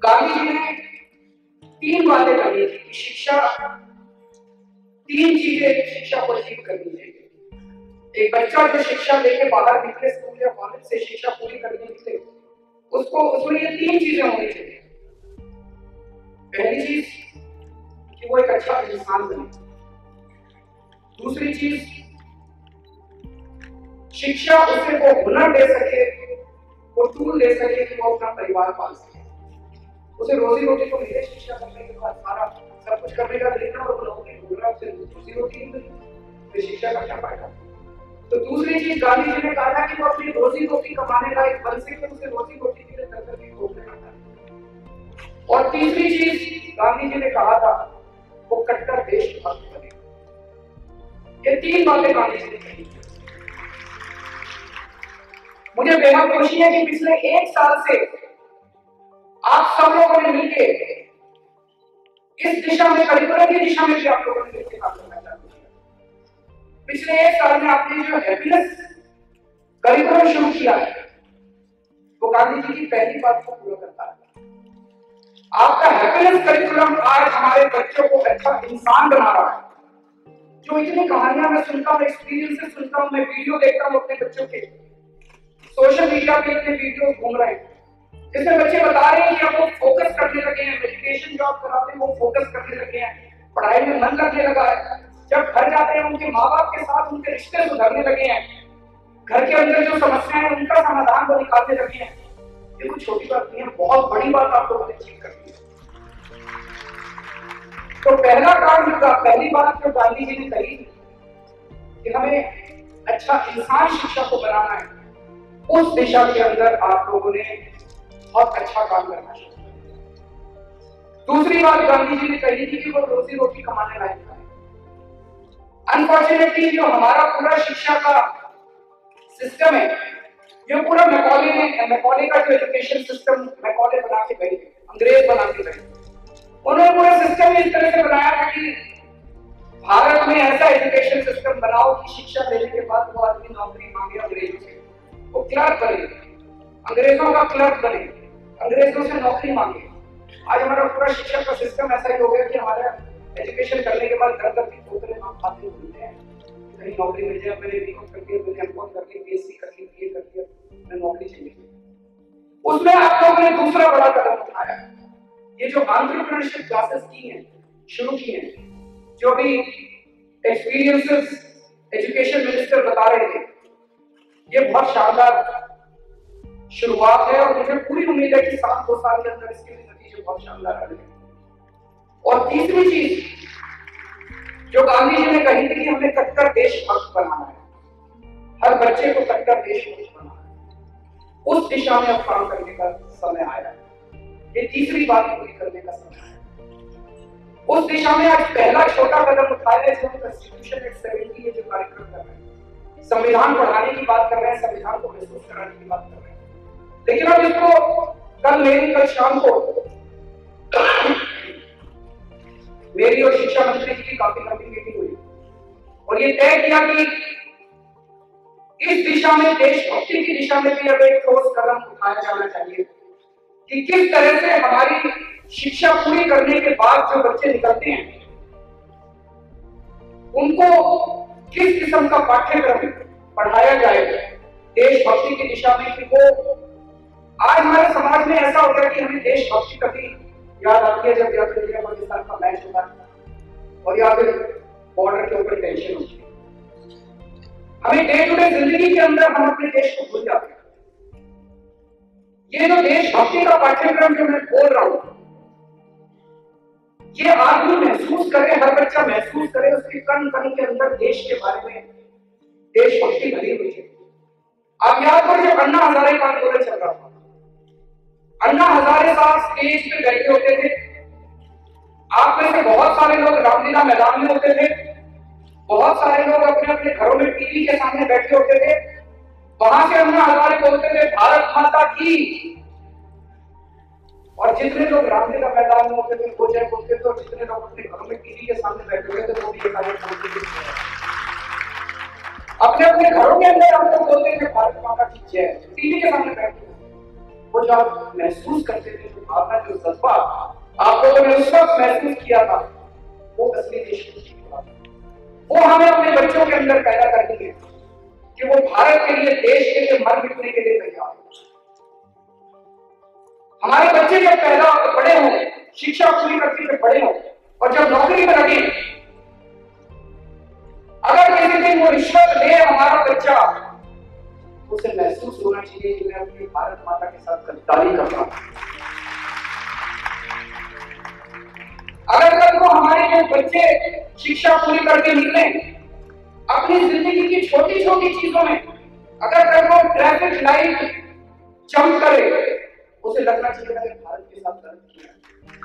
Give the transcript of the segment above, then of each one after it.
गांधी जी ने 3 बातें कही थी कि शिक्षा, 3 चीजें शिक्षा को अचीव करनी चाहिए। एक बच्चा जो शिक्षा लेके बाहर निकले स्कूल या कॉलेज से शिक्षा पूरी करने निकले, उसको उसमें ये 3 चीजें होनी चाहिए। पहली चीज कि वो एक अच्छा इंसान बने। दूसरी चीज, शिक्षा उसे वो हुनर दे सके, वो टूल दे सके कि वो अपना परिवार पाल सके। उसे रोजी रोटी को मिले, शिक्षा करने के बाद सारा सब कुछ करने का देखना और नौकरी ढूंढना, उसे रोजी रोटी नहीं मिली तो शिक्षा का क्या फायदा। तो दूसरी चीज गांधी जी ने कहा था कि वो अपनी रोजी रोटी कमाने का एक बन सके, उसे रोजी रोटी के लिए तरह की खोजने का था। और तीसरी चीज गांधी जी ने कहा था वो कट्टर देशभक्त बने। ये 3 बातें गांधी जी ने कही। मुझे बेहद खुशी है कि पिछले 1 साल से आप सब लोगों ने मिलके इस दिशा में, करिकुलम की दिशा में भी आप लोगों ने मिलकर काम करना चालू किया। पिछले 1 साल में आपने जो हैप्पीनेस करिकुलम शुरू किया है, वो गांधी जी की पहली बात को पूरा करता है। आपका हैप्पीनेस करिकुलम आज हमारे बच्चों को अच्छा इंसान बना रहा है। जो इतनी कहानियां मैं सुनता हूँ, एक्सपीरियंस से सुनता हूँ, मैं वीडियो देखता हूँ अपने बच्चों के, सोशल मीडिया पे इतने वीडियो घूम रहे हैं जिसमें बच्चे बता रहे हैं कि अब वो फोकस करने लगे हैं, मेडिटेशन जॉब कराते हैं वो फोकस करने लगे हैं, पढ़ाई में मन लगने लगा है। जब घर जाते हैं उनके माँ बाप के साथ उनके रिश्ते सुधरने लगे हैं, घर के अंदर जो समस्याएं हैं उनका समाधान वो निकालने लगे हैं। ये कुछ छोटी बात नहीं है, बहुत बड़ी बात आप लोगों ने अचीव कर दी है। तो पहला काम, पहली बात जो गांधी जी ने कही कि हमें अच्छा इंसान शिक्षा को बनाना है, उस दिशा के अंदर आप लोगों ने बहुत अच्छा काम करना चाहिए। दूसरी बात गांधी जी ने कही थी कि वो रोजी रोटी कमाने लायक है। अनफॉर्चुनेटली जो हमारा पूरा शिक्षा का सिस्टम है, ये पूरा मैकॉले का जो एजुकेशन सिस्टम मैकॉले बना के गए, अंग्रेज बना के गए, उन्होंने पूरा सिस्टम इस तरह से बनाया था कि भारत में ऐसा एजुकेशन सिस्टम बनाओ कि शिक्षा लेने के बाद वो आदमी नौकरी मांगे अंग्रेजों से, वो क्लर्क बने, अंग्रेजों का क्लर्क बने, अंग्रेजों से नौकरी मांगे। आज हमारा पूरा शिक्षा का सिस्टम ऐसा ही हो गया कि हमारा एजुकेशन करने के बाद घर की ठोकरें हम खाते घूमते हैं, कहीं नौकरी मिल जाए, मैंने बीकॉम करके, मैंने एमकॉम करके, बीएससी करके, बीए करके मैं नौकरी चाहिए। उसमें आप लोगों ने दूसरा बड़ा कदम उठाया, ये जो एंटरप्रेन्योरशिप क्लासेस की हैं, शुरू की हैं, जो भी एक्सपीरियंसेस एजुकेशन मिनिस्टर बता रहे थे, ये बहुत शानदार शुरुआत है और मुझे पूरी उम्मीद है कि 2 साल के अंदर इसके नतीजे बहुत शानदार आएंगे। और तीसरी चीज जो गांधी जी ने कही थी कि हमें कट्टर देशभक्त बनाना है, हर बच्चे को कट्टर देशभक्त बनाना है, उस दिशा में अब काम करने का समय आया है। ये तीसरी बात पूरी करने का समय है। उस दिशा में आज पहला छोटा कदम उठाया है, जो कॉन्स्टिट्यूशन एक्ट 70 ये जो कार्यक्रम कर रहे हैं, संविधान पढ़ाने की बात कर रहे हैं, संविधान को महसूस कराने की बात कर रहे हैं। लेकिन अब इसको कल शाम को मेरी और शिक्षा मंत्री जी की काफी लंबी मीटिंग हुई और ये तय किया कि इस दिशा में, देशभक्ति की दिशा में भी अब एक ठोस कदम उठाया जाना चाहिए कि किस तरह से हमारी शिक्षा पूरी करने के बाद जो बच्चे निकलते हैं उनको किस किस्म का पाठ्यक्रम पढ़ाया जाए देशभक्ति की दिशा में, कि वो आज हमारे समाज में ऐसा हो गया कि हमें देशभक्ति कभी याद आती है जब याद इंडिया पाकिस्तान का मैच होता है और या फिर बॉर्डर के ऊपर टेंशन होती है। हमें डे टू डे जिंदगी के अंदर हम अपने देश को भूल जाते हैं। ये जो देशभक्ति का पाठ्यक्रम जो मैं बोल रहा हूं, ये आदमी महसूस करे, हर बच्चा महसूस करे उसके कण कण के अंदर देश के बारे में देशभक्ति भरी हुई है। आप याद करो जब अन्ना हजारे का आंदोलन चल रहा था, अन्ना हजारे साहब स्टेज पे बैठे होते थे, आप में से बहुत सारे लोग रामलीला मैदान में होते थे, बहुत सारे लोग अपने अपने घरों में टीवी के सामने बैठे होते थे। वहां से अन्ना हजारे बोलते थे भारत माता की, और जितने लोग रामलीला मैदान में होते थे वो जय बोलते थे, और जितने लोग अपने घरों में टीवी के सामने बैठे हुए थे वो भी ये कार्य बोलते थे। अपने अपने घरों के अंदर हम लोग बोलते थे भारत माता की जय, टीवी के सामने बैठे थे। वो जो आप महसूस करते थे, जो भावना, जो जज्बा आप लोगों ने उस वक्त महसूस किया था, वो असली देशभक्ति की बात है। वो हमें अपने बच्चों के अंदर पैदा करनी है कि वो भारत के लिए, देश के लिए मर मिटने के लिए तैयार हो। हमारे बच्चे जब पैदा बड़े हों, शिक्षा पूरी करके जब बड़े हों और जब नौकरी में लगे, अगर किसी दिन वो रिश्वत ले हमारा बच्चा, उसे महसूस होना चाहिए कि मैं अपनी भारत माता के साथ गद्दारी कर रहा हूं। अगर कल को हमारे जो बच्चे शिक्षा पूरी करके निकले, अपनी जिंदगी की छोटी छोटी चीजों में अगर कल को ट्रैफिक लाइट जंप करे, उसे लगना चाहिए मैंने भारत के साथ गलत किया।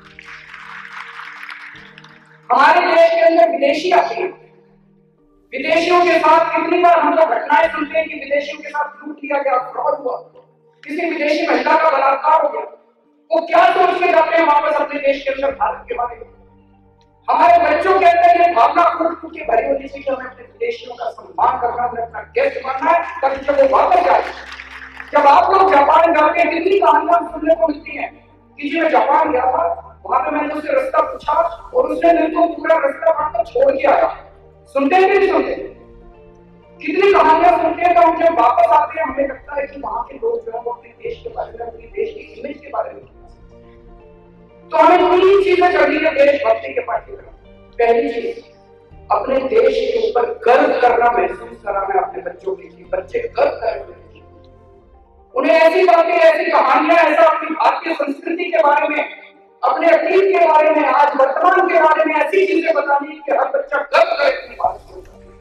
हमारे देश के अंदर विदेशी आते हैं, विदेशियों के साथ कितनी बार हम लोग घटनाएं सुनते हैं कि विदेशियों के साथ लूट किया गया, फ्रॉड हुआ, किसी विदेशी महिला का बलात्कार हो गया। वो क्या सोच के जाते हैं वापस अपने देश के अंदर भारत के बारे में? हमारे बच्चों के अंदर ये भावना फूट फूट के भरी होनी चाहिए कि हमें अपने विदेशियों का सम्मान करना है, अपना गेस्ट बनना है, ताकि जब वो वापस जाए। जब आप लोग जापान जाते हैं, कितनी कहानियां सुनने को मिलती हैं कि जी मैं जापान गया था, वहां पे मैंने उससे रास्ता पूछा और उसने मेरे को पूरा रास्ता वहां तक छोड़ के आया। सुनते हैं कि नहीं सुनते? कितनी कहानियां सुनते हैं, तो हम जब वापस आते हैं हमें लगता है कि वहां के लोग जो है वो अपने देश के बारे में, अपने देश की इमेज के बारे में। तो हमें तीन चीजें चाहिए देशभक्ति के पाठ्यक्रम। पहली चीज, अपने देश के ऊपर गर्व करना, महसूस कराना है अपने बच्चों के लिए। बच्चे गर्व करें, उन्हें ऐसी बातें, ऐसी कहानियां, ऐसा अपनी भारतीय संस्कृति के बारे में, अपने अतीत के बारे में, आज वर्तमान के बारे में ऐसी चीजें बतानी कि हर बच्चा गर्व करे अपनी भारत को।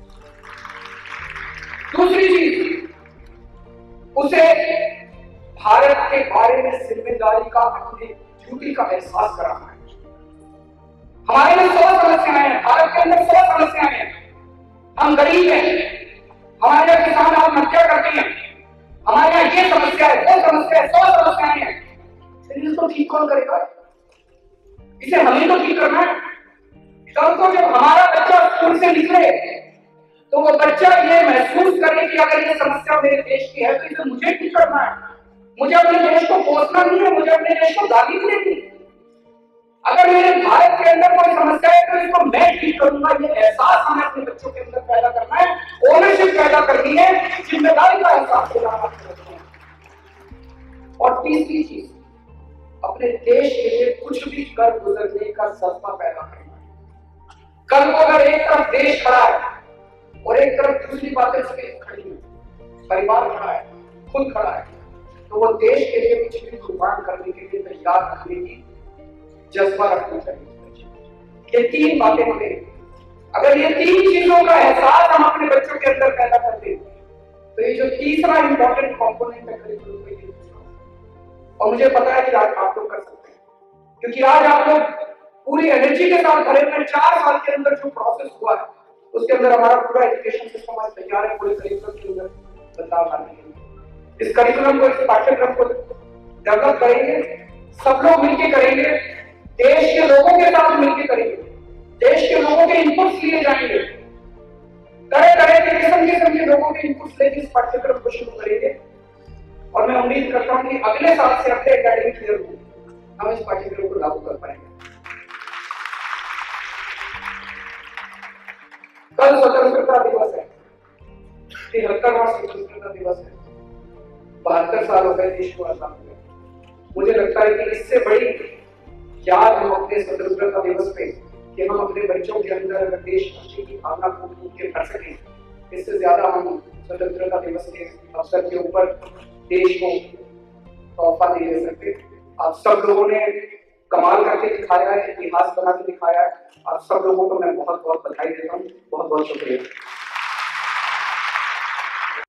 दूसरी चीज, उसे भारत के बारे में जिम्मेदारी का, अपनी ड्यूटी का एहसास कराना है। हमारे में 100 समस्याएं हैं, भारत के अंदर 100 समस्याएं हैं। हम गरीब हैं, हमारे यहाँ किसान आत्महत्या करते हैं, हमारे यहाँ ये समस्या है, वो समस्या है, 100 समस्याएं हैं। लेकिन इसको ठीक कौन करेगा? इसे हमें तो ठीक करना है। कल को जब हमारा बच्चा स्कूल से निकले तो वो बच्चा ये महसूस करे कि अगर ये समस्या मेरे देश की है तो इसे मुझे ठीक करना है। मुझे अपने देश को कोसना नहीं है, मुझे अपने देश को गाली नहीं देनी। अगर मेरे भारत के अंदर कोई समस्या है तो इसको मैं ठीक करूंगा। ये एहसास हमें अपने बच्चों के अंदर पैदा करना है, ओनरशिप पैदा करनी है, जिम्मेदारी का एहसास दिलाना है। और तीसरी चीज, अपने देश के लिए कुछ भी कर गुजरने का जज्बा पैदा करना है। कल को अगर एक तरफ देश खड़ा है और एक तरफ दूसरी बातें खड़ी है, परिवार खड़ा है, खुद खड़ा है, तो वो देश के लिए कुछ भी कुर्बान करने के लिए तैयार रखने की जज्बा रखना चाहिए। ये तीन बातें हमें, अगर ये तीन चीजों का एहसास हम अपने बच्चों के अंदर पैदा करते हैं तो ये जो तीसरा इंपॉर्टेंट कंपोनेंट है करिकुलम का, ये और मुझे पता है कि आज आप लोग कर सकते हैं, क्योंकि आज आप लोग पूरी एनर्जी के साथ भरे हुए 4 साल के अंदर जो प्रोसेस हुआ है उसके अंदर हमारा पूरा एजुकेशन सिस्टम आज तैयार है पूरे करिकुलम के अंदर बदलाव लाने के लिए। इस करिकुलम को, इस पाठ्यक्रम को डेवलप करेंगे, सब लोग मिलकर करेंगे, देश के लोगों के साथ मिलकर करेंगे, देश के लोगों के इनपुट्स लिए जाएंगे, तरह तरह के किस्म के लोगों के इनपुट्स लेकर इस पाठ्यक्रम को शुरू करेंगे। और मैं उम्मीद करता हूं कि अगले साल से, अगले एकेडमिक ईयर को हम इस पाठ्यक्रम को लागू कर पाएंगे। कल स्वतंत्रता दिवस है, 73वां स्वतंत्रता दिवस है। 72 साल हो गए देश को आजाद हुए। मुझे लगता है कि इससे बड़ी याद हम अपने स्वतंत्रता दिवस पे कि हम अपने बच्चों के अंदर अगर देशभक्ति की भावना को फूंक के भर सकें, इससे ज्यादा हम स्वतंत्रता दिवस के अवसर के ऊपर देश को तोहफा नहीं दे सकते। आप सब लोगों ने कमाल करके दिखाया है, इतिहास बना के दिखाया है। आप सब लोगों को मैं बहुत बहुत बधाई देता हूँ। बहुत बहुत शुक्रिया।